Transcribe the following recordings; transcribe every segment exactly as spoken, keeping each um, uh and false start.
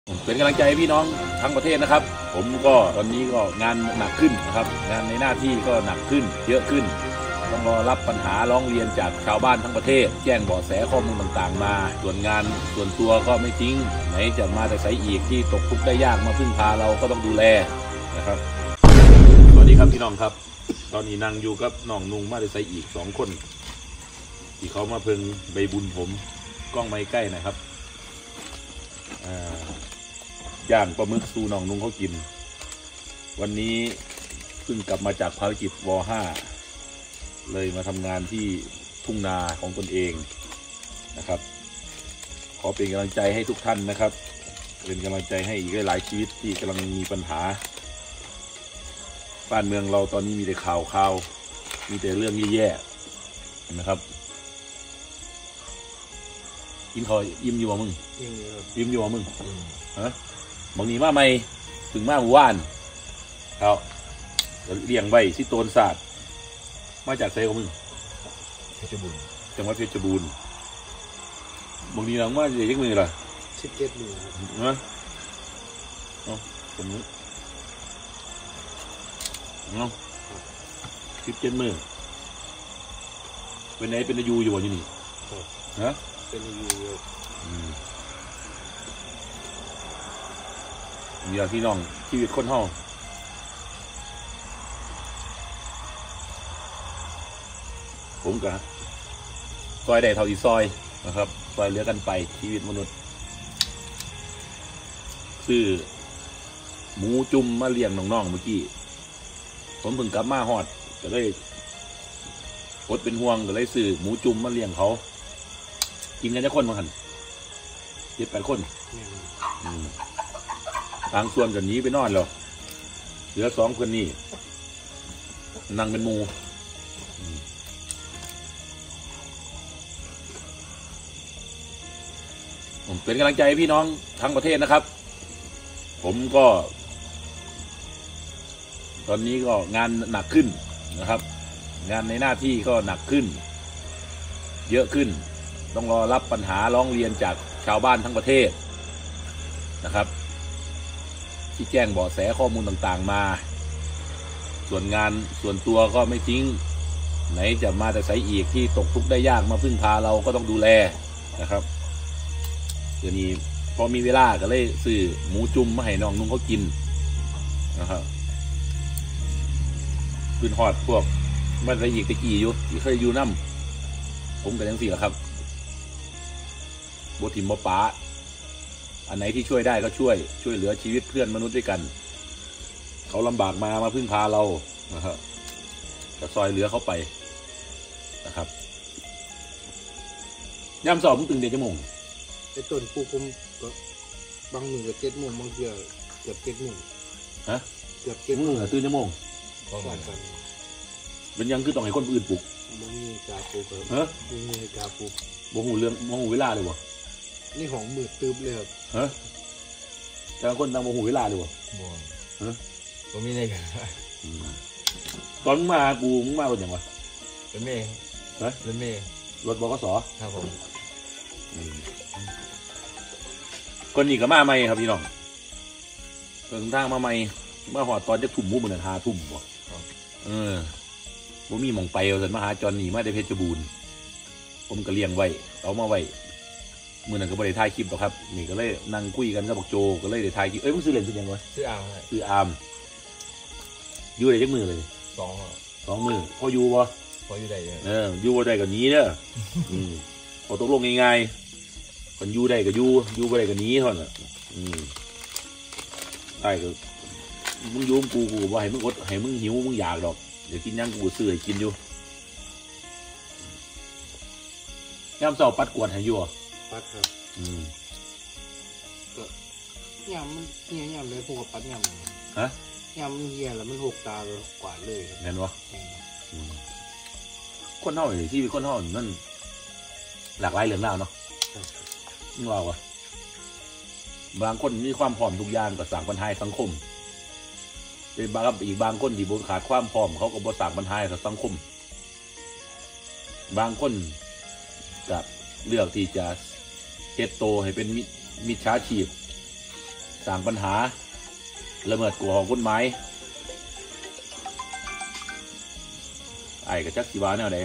เป็นกำลังใจให้พี่น้องทั้งประเทศนะครับผมก็ตอนนี้ก็งานหนักขึ้นนะครับงานในหน้าที่ก็หนักขึ้นเยอะขึ้นต้องรอรับปัญหาร้องเรียนจากชาวบ้านทั้งประเทศแจ้งเบาะแสข้อมูลต่างๆมาส่วนงานส่วนตัวก็ไม่ทิ้งไหนจะมาแต่ใส่อีกที่ตกทุกข์ได้ยากมาพึ่งพาเราก็ต้องดูแลนะครับสวัสดีครับพี่น้องครับตอนนี้นั่งอยู่กับน้องนุ่งมาแต่ใส่อีกสองคนที่เขามาเพิ่งใบบุญผมกล้องไม้ใกล้นะครับย่างปลาหมึกซูน้องนุ่งเขากินวันนี้เพิ่งกลับมาจากภารกิจวห้าเลยมาทำงานที่ทุ่งนาของตนเองนะครับขอเป็นกำลังใจให้ทุกท่านนะครับเป็นกำลังใจให้อีกหลายชีวิตที่กำลังมีปัญหาบ้านเมืองเราตอนนี้มีแต่ข่าวข่าวมีแต่เรื่องแย่ๆนะครับกินข้าวอิ่มอยู่วะมึงอิ่มอยู่วะมึงฮะบางนี้มาใหม่ถึงมาหมู่บ้านเขาเลี้ยงไว้ที่โตนศาสตร์มาจากไซของมึงเพชรบูรณ์จังหวัดเพชรบูรณ์บางนี้หลังมาจะยังมือล่ะสิบเจ็ดมือนะเอาสมมติเอาสิบเจ็ดมือเป็นไหนเป็นอายุอยู่วะอยู่นี่ฮะเป็นอายุอยู่มีอะไรพี่น้องชีวิตคนห้องผมกับซอยใดเท่าที่ซอยนะครับซอยเหลือกันไปชีวิตมนุษย์ซื้อหมูจุ่มมาเลี้ยงน้องๆเมื่อกี้ผมเพิ่งกลับมาฮอดก็เลยอดเป็นห่วงก็เลยซื้อหมูจุ่มมาเลี้ยงเขากินกันจะคนมั้งหันเจ็ดแปดคนทางส่วนกันนี้ไปนอนหรอเหลือสองคนนี่นั่งเป็นมูผมเป็นกำลังใจให้พี่น้องทั้งประเทศนะครับผมก็ตอนนี้ก็งานหนักขึ้นนะครับงานในหน้าที่ก็หนักขึ้นเยอะขึ้นต้องรอรับปัญหาร้องเรียนจากชาวบ้านทั้งประเทศนะครับที่แจ้งเบาะแสข้อมูลต่างๆมาส่วนงานส่วนตัวก็ไม่ทิ้งไหนจะมาแต่ใส่อีกที่ตกทุกข์ได้ยากมาพึ่งพาเราก็ต้องดูแลนะครับเดี๋ยวนี้พอมีเวลาก็เลยซื้อหมูจุ่มมาให้น้องนุ่งเขากินนะครับขึ้นฮอดพวกมันอะไรอีกตะกี้อยู่ที่เคยอยู่น้ำผมกับยังสี่แหละครับบทิมบป้าอันไหนที่ช่วยได้ก็ช่วยช่วยเหลือชีวิตเพื่อนมนุษย์ด้วยกันเขาลำบากมามาพึ่งพาเรานะครับจะซอยเหลือเขาไปนะครับย่ำสอบมึงตื่นเด็กจะมงไอ้ต้นปูผมก็บางมือกับเจ็ดโมงบางเดือเกือบเจ็ดโมงฮะเกือบเจ็ดโมงตื่นจะมงเป็นยังคือต้องให้คนอื่นปลุกบ่มีกาปลุกครับฮะบ่มีกาปลุกบ่หูเรื่องบ่หูเวลาเลยบ่นี่ของมือตืบเลยครับฮะแต่คนตั้งบ่หูเวลาเลยบ่บ่ฮะบ่มีในกันตอนมากูมึงมาเป็นยังวะเป็นเมย์ฮะเป็นเมย์รถบกสครับผมคนนี้ก็มาใหม่ครับพี่น้องเดินทางมาใหม่มาหอดตอนจะทุ่มมุ้งเหมือนหาทุ่มบ่เออผมมีหม่องไปเอาแต่มาหาจอนนี่มาได้เพชรบูรณ์ผมก็เลี้ยงไว้เอามาไว้เมื่อนั้นก็บริถ่ายคลิปหรอกครับนี่ก็เลยนั่งคุยกันกับบอกโจก็เลยได้ถ่ายคลิปเอ้ยมึงซื้อเลนส์เป็นยังไงซื้ออาร์มซื้ออาร์มอยู่ได้จักมือเลยสองสองมือพออยู่บ่พออยู่ได้เอออยู่บ่ได้ก็หนีเด้ออืมพอตกลงง่ายๆคนอยู่ได้ก็อยู่อยู่บ่ได้ก็หนีเท่านั้นอืมได้ก็มึงยุ่งกูกูว่าให้มึงอดให้มึงหิวมึงอยากดอกเดี๋ยวกินยังกูซื้อให้กินอยู่ย่ำเสาปัดกวดให้อยู่ปัดครับอืมก็ยำมันเงี้ยยำเลยพวกปัดยำฮะยำมันเงี้ยแล้วมันหกตาเลยกวาดเลยเห็นวะคนเท่าไหร่ที่เป็นคนเท่านั่นหลากหลายเหลืองเล่าเนาะนี่ว่าวะบางคนมีความพร้อมทุกอย่างกับสั่งปัญหาสังคมเป็นบางอีกบางคนที่บนขาดความพร้อมเขาก็บนสั่งปัญหากับสังคมบางคนจะเลือกที่จะเฮ็ดโตให้เป็นมิจฉาชีพสร้างปัญหาละเมิดกฎของกฎหมายไอ้กับจักสีวาแนวใด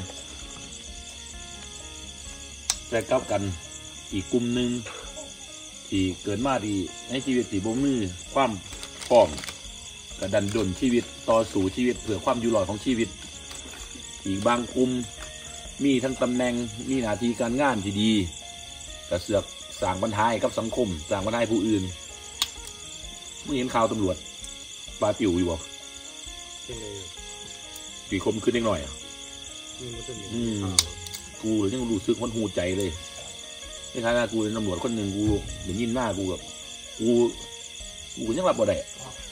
แต่กลับกันอีกกลุ่มหนึ่งที่เกิดมาดีในชีวิตที่บ่มีความพร้อมกระดันดนชีวิตต่อสู่ชีวิตเพื่อความอยู่รอดของชีวิตอีกบางกลุ่มมีทั้งตำแหน่งมีหน้าที่การงานที่ดีกระเสือกสร้างปัญหาให้กับสังคมสร้างปัญหาให้ผู้อื่นเมื่อเห็นข่าวตำรวจปาปิวอยู่บ่ยังไงปีคมขึ้นนิดหน่อยอ่ะนี่มันเป็นอย่างอืนี้มอ่ากูเลยยังรู้สึกมันหูใจเลยในฐานะกูเป็นตำรวจคนหนึ่งกูเดี๋ยวยินหน้ากูแบบกูกูยังรับบ่ได้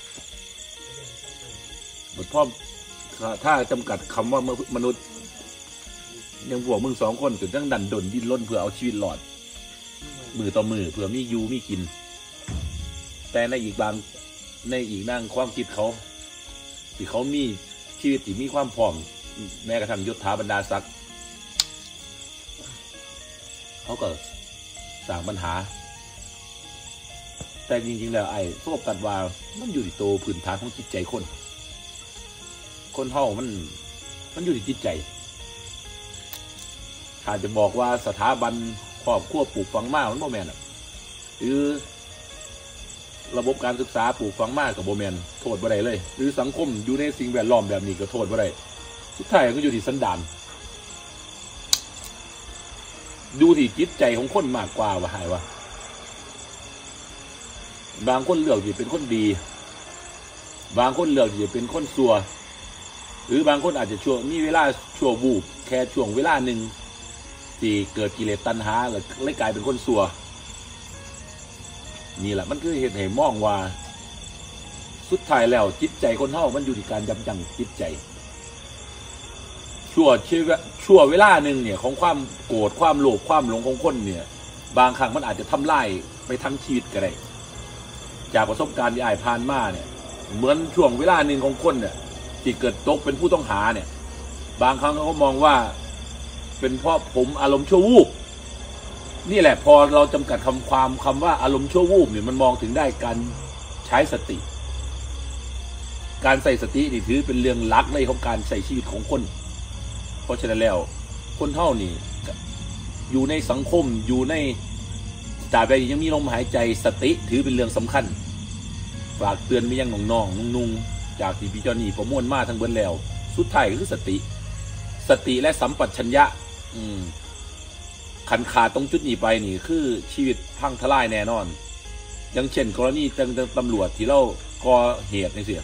บทพ่อถ้าจำกัดคำว่ามนุษย์ยังพวกมึงสองคนจนตั้งดันดนดิ้นรนเพื่อเอาชีวิตรอดมือต่อมือเพื่อมีอยู่มีกิน แต่ในอีกบางในอีกนั่งความคิดเขาที่เขามีชีวิตที่มีความพร้อมแม้กระทั่งยศถาบรรดาศักดิ์เขาก็สร้างปัญหาแต่จริงๆแล้วไอ้โฟกัสว่ามันอยู่ที่โตพื้นฐานของจิตใจคนคนเฮามันมันอยู่ที่จิตใจถ้าจะบอกว่าสถาบันครอบครัวปลูกฝังมากมันโมแมนหรือระบบการศึกษาปลูกฝังมากกับโมแมนโทษบ่ได้เลยหรือสังคมอยู่ในสิ่งแวดล้อมแบบนี้ก็โทษบ่ได้สุดท้ายก็อยู่ที่สันดานดูที่จิตใจของคนมากกว่าว่าหายวะบางคนเลือกที่เป็นคนดีบางคนเลือกที่จะเป็นคนซัวหรือบางคนอาจจะช่วงมีเวลาชั่ววูบแค่ช่วงเวลาหนึ่งที่เกิดกิเลสตัณหาแล้วเลยกลายเป็นคนซัวนี่แหละมันคือเหตุให้มองว่าสุดท้ายแล้วจิตใจคนเฮามันอยู่ที่การยับยั้งจิตใจชั่วชีวิตชั่วเวลาหนึ่งเนี่ยของความโกรธความโลภความหลงของคนเนี่ยบางครั้งมันอาจจะทำลายไปทั้งชีวิตก็ได้จากประสบการณ์ที่อ้ายผ่านมาเนี่ยเหมือนช่วงเวลาหนึ่งของคนเนี่ยที่เกิดตกเป็นผู้ต้องหาเนี่ยบางครั้งเขาก็มองว่าเป็นเพราะผมอารมณ์ชั่ววูบนี่แหละพอเราจำกัดคำความคำว่าอารมณ์ชั่ววูบเนี่ยมันมองถึงได้การใช้สติการใส่สตินี่ถือเป็นเรื่องหลักเลยของการใส่ชีวิตของคนเพราะฉะนั้นแล้วคนเท่านี่อยู่ในสังคมอยู่ในตราบใดยังมีลมหายใจสติถือเป็นเรื่องสำคัญฝากเตือนไปยังน้องๆนุ่งๆจากที่พี่เจ้านี่ประมวลมาทั้งเบิดแล้วสุดท้ายก็คือสติสติและสัมปชัญญะอืมขันขาดตรงจุดนี้ไปนี่คือชีวิตพังทลายแน่นอนอย่างเช่นกรณีตำรวจที่เราก่อเหตุในเสีย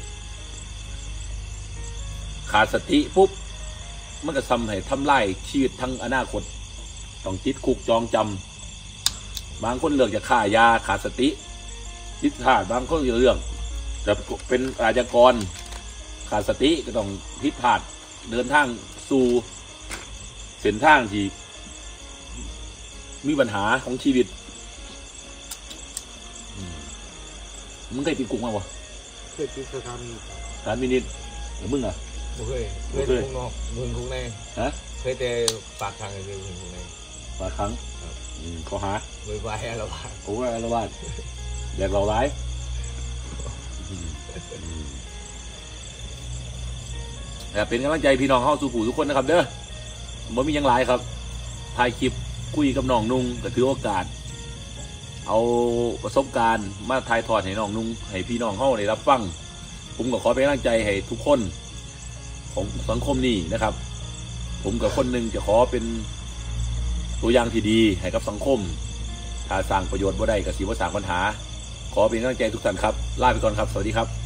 ขาดสติปุ๊บมันก็ทำให้ทำลายชีวิตทั้งอนาคตต้องติดคุกจองจำบางคนเลือกจะฆ่ายาขาดสติติดขาดบางคนเลือกจะเป็นอาชญากรขาดสติก็ต้องพิษพลาดเดินทางสู่เส้นทางที่มีปัญหาของชีวิตมึงเคยติดคุกมั้ยวะเคยติดสถานีสามมินิทหรือมึงอ่ะบ่เคยเคยคุกนอกมึงคุกในฮะเคยแต่ปากทางเลยมึงคุกในมาครั้งอืมข้อหาบ่อยๆอะไรวะโอ้ยอะไรวะแดกเราร้ายแต่เป็นกำลังใจพี่น้องเข้าสู่ผู้ทุกคนนะครับเด้อผมมียังหลายครับถ่ายคลิปคุยกับน้องนุ่งก็ถือโอกาสเอาประสบการณ์มาถ่ายทอดให้น้องนุ่งให้พี่น้องเข้าได้รับฟังผมก็ขอเป็นกำลังใจให้ทุกคนของสังคมนี้นะครับผมกับคนหนึ่งจะขอเป็นตัวอย่างที่ดีให้กับสังคมถ้าสร้างประโยชน์บ่ได้ก็สิบ่สร้างปัญหาขอเป็นกำลังใจทุกท่านครับลาไปก่อนครับสวัสดีครับ